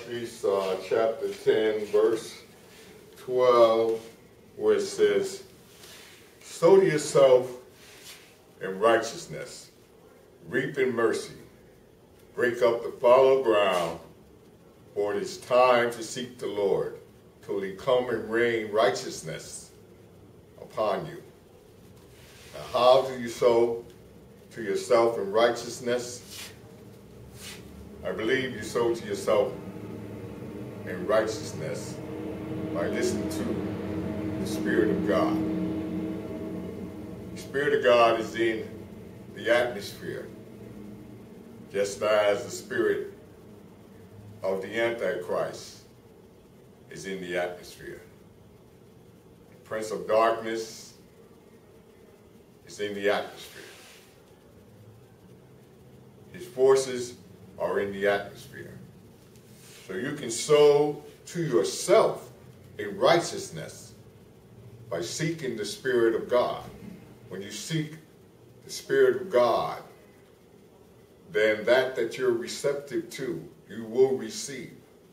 Colossians chapter 10, verse 12, where it says, sow to yourself in righteousness, reap in mercy, break up the fallow ground, for it is time to seek the Lord, till he come and rain righteousness upon you. Now, how do you sow to yourself in righteousness? I believe you sow to yourself in righteousness by listening to the Spirit of God. The Spirit of God is in the atmosphere, just as the spirit of the Antichrist is in the atmosphere. The Prince of Darkness is in the atmosphere. His forces are in the atmosphere. So you can sow to yourself in righteousness by seeking the Spirit of God. When you seek the Spirit of God, then that you're receptive to, you will receive.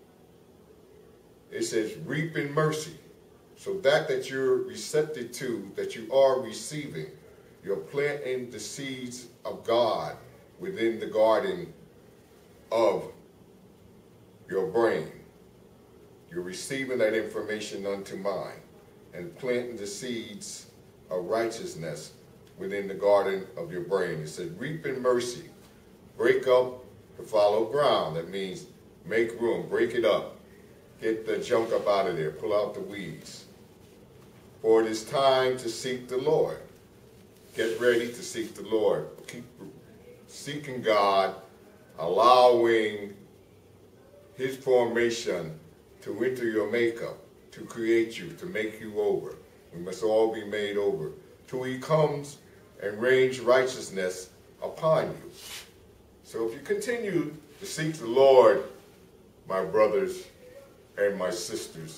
It says, reap in mercy. So that you're receptive to, that you are receiving, you're planting the seeds of God within the garden of your brain. You're receiving that information unto mind and planting the seeds of righteousness within the garden of your brain. It says, reap in mercy, break up the fallow ground. That means make room, break it up, get the junk up out of there, pull out the weeds. For it is time to seek the Lord. Get ready to seek the Lord. Keep seeking God, allowing his formation to enter your makeup, to create you, to make you over. We must all be made over, till he comes and rains righteousness upon you. So if you continue to seek the Lord, my brothers and my sisters,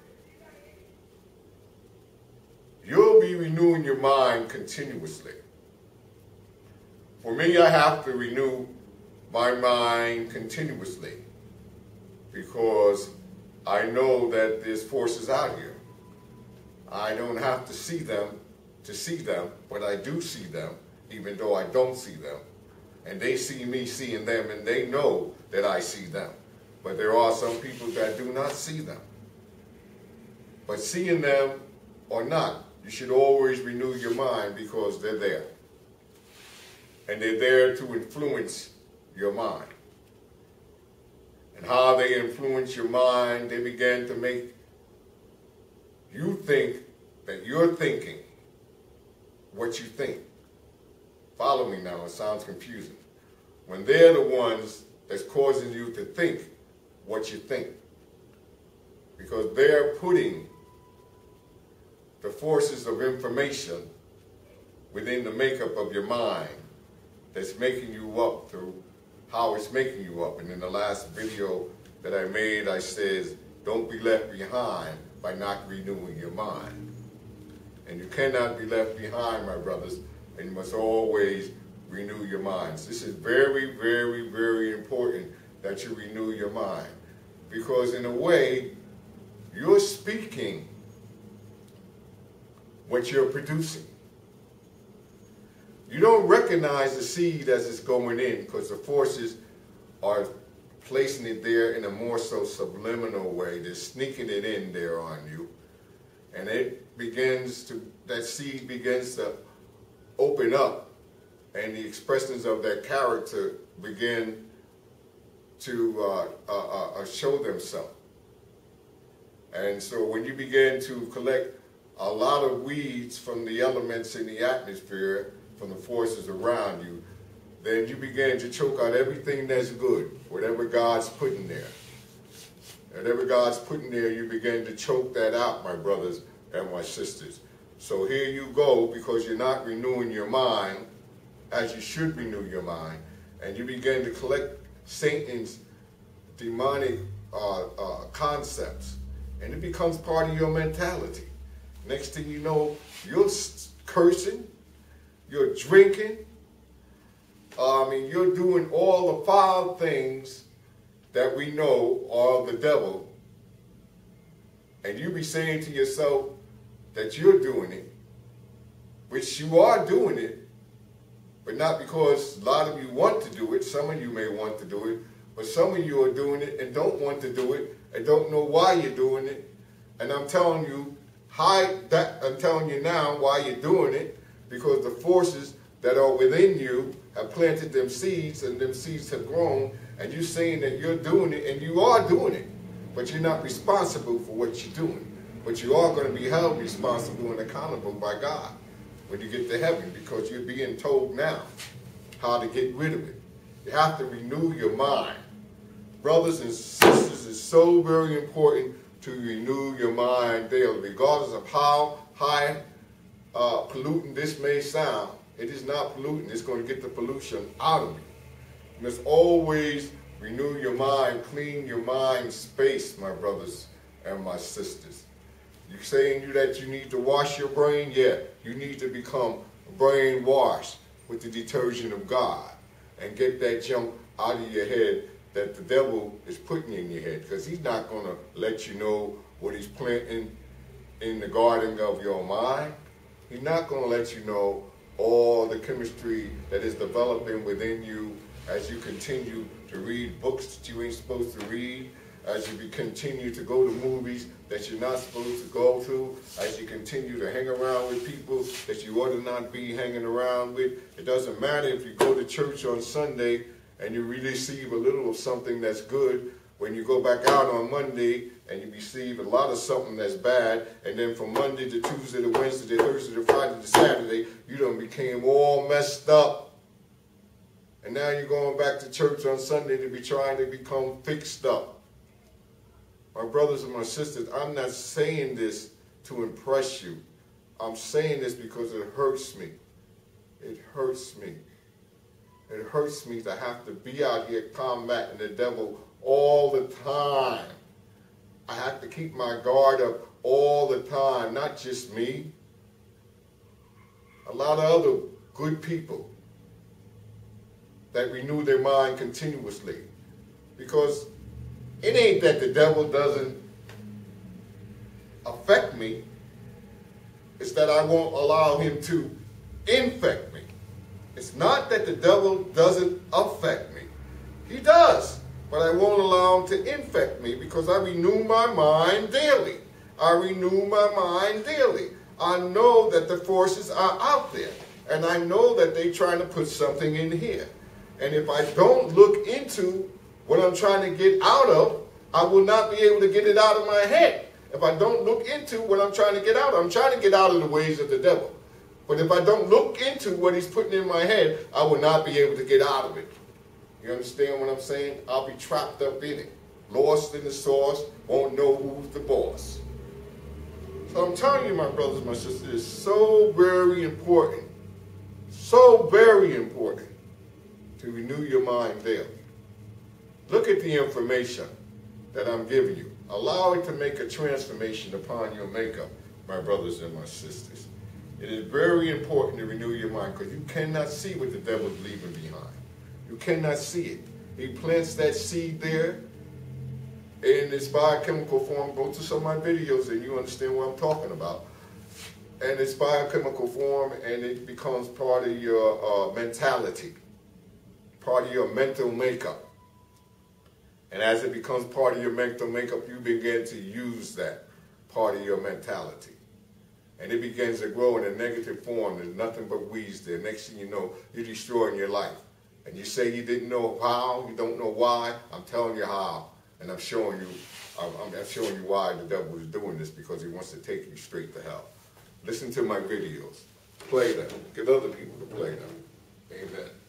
you'll be renewing your mind continuously. For me, I have to renew my mind continuously because I know that there's forces out here. I don't have to see them, but I do see them, even though I don't see them. And they see me seeing them, and they know that I see them. But there are some people that do not see them. But seeing them or not, you should always renew your mind because they're there. And they're there to influence your mind. And how they influence your mind, they begin to make you think that you're thinking what you think. Follow me now, it sounds confusing. When they're the ones that's causing you to think what you think. Because they're putting the forces of information within the makeup of your mind that's making you up through how it's making you up. And in the last video that I made, I said, don't be left behind by not renewing your mind. And you cannot be left behind, my brothers, and you must always renew your minds. This is very, very, very important that you renew your mind. Because in a way, you're speaking what you're producing. You don't recognize the seed as it's going in because the forces are placing it there in a more so subliminal way. They're sneaking it in there on you. And it begins to, that seed begins to open up, and the expressions of that character begin to show themselves. And so when you begin to collect a lot of weeds from the elements in the atmosphere, from the forces around you, then you begin to choke out everything that's good, whatever God's putting there. Whatever God's putting there, you begin to choke that out, my brothers and my sisters. So here you go, because you're not renewing your mind as you should renew your mind, and you begin to collect Satan's demonic concepts, and it becomes part of your mentality. Next thing you know, you're cursing, you're drinking, you're doing all the foul things that we know are the devil, and you be saying to yourself that you're doing it, which you are doing it, but not because a lot of you want to do it. Some of you may want to do it, but some of you are doing it and don't want to do it and don't know why you're doing it. And I'm telling you, I'm telling you now why you're doing it, because the forces that are within you have planted them seeds, and them seeds have grown, and you're saying that you're doing it, and you are doing it, but you're not responsible for what you're doing. But you are going to be held responsible and accountable by God when you get to heaven, because you're being told now how to get rid of it. You have to renew your mind. Brothers and sisters, it's so very important to renew your mind daily, regardless of how high pollutant this may sound. It is not pollutant. It's going to get the pollution out of you. You must always renew your mind, clean your mind space, my brothers and my sisters. You're saying that you need to wash your brain? Yeah, you need to become brainwashed with the detergent of God and get that junk out of your head that the devil is putting in your head, because he's not going to let you know what he's planting in the garden of your mind. He's not going to let you know all the chemistry that is developing within you as you continue to read books that you ain't supposed to read, as you continue to go to movies that you're not supposed to go to, as you continue to hang around with people that you ought to not be hanging around with. It doesn't matter if you go to church on Sunday and you receive a little of something that's good, when you go back out on Monday and you receive a lot of something that's bad, and then from Monday to Tuesday to Wednesday to Thursday to Friday to Saturday, you done became all messed up. And now you're going back to church on Sunday to be trying to become fixed up. My brothers and my sisters, I'm not saying this to impress you. I'm saying this because it hurts me. It hurts me. It hurts me to have to be out here combating the devil all the time. I have to keep my guard up all the time, not just me. A lot of other good people that renew their mind continuously. Because it ain't that the devil doesn't affect me. It's that I won't allow him to infect me. It's not that the devil doesn't affect me. He does. But I won't allow him to infect me, because I renew my mind daily. I renew my mind daily. I know that the forces are out there. And I know that they're trying to put something in here. And if I don't look into what I'm trying to get out of, I will not be able to get it out of my head. If I don't look into what I'm trying to get out of, I'm trying to get out of the ways of the devil. But if I don't look into what he's putting in my head, I will not be able to get out of it. You understand what I'm saying? I'll be trapped up in it, lost in the sauce, won't know who's the boss. So I'm telling you, my brothers and my sisters, it's so very important to renew your mind daily. Look at the information that I'm giving you. Allow it to make a transformation upon your makeup, my brothers and my sisters. It is very important to renew your mind, because you cannot see what the devil is leaving behind. You cannot see it. He plants that seed there in its biochemical form. Go to some of my videos and you understand what I'm talking about. And it's biochemical form, and it becomes part of your mentality, part of your mental makeup. And as it becomes part of your mental makeup, you begin to use that part of your mentality. And it begins to grow in a negative form. There's nothing but weeds there. Next thing you know, you're destroying your life. And you say you didn't know how, you don't know why. I'm telling you how. And I'm showing you why the devil is doing this, because he wants to take you straight to hell. Listen to my videos. Play them. Get other people to play them. Amen.